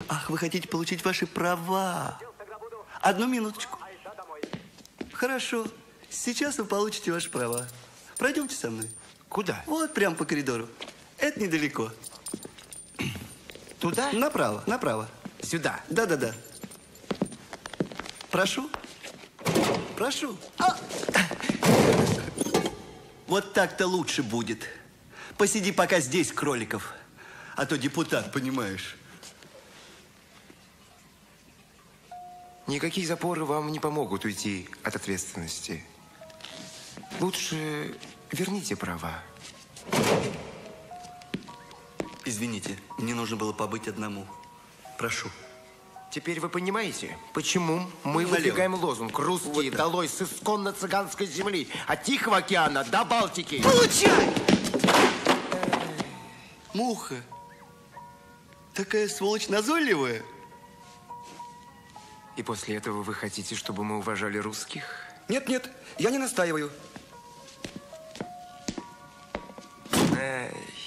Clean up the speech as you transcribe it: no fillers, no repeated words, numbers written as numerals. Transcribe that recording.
Ах, вы хотите получить ваши права. Одну минуточку. Хорошо. Сейчас вы получите ваши права. Пройдемте со мной. Куда? Вот прямо по коридору. Это недалеко. Туда? Направо, направо. Сюда? Да-да-да. Прошу. Прошу. Вот так-то лучше будет. Посиди пока здесь, Кроликов. А то депутат, понимаешь. Никакие запоры вам не помогут уйти от ответственности. Лучше верните права. Извините, мне нужно было побыть одному. Прошу. Теперь вы понимаете, почему мы Налево. выдвигаем лозунг «Русские Вот так. долой с исконно цыганской земли, от Тихого океана до Балтики». Получай! Муха. Такая сволочь назойливая. И после этого вы хотите, чтобы мы уважали русских? Нет, нет, я не настаиваю. Эй.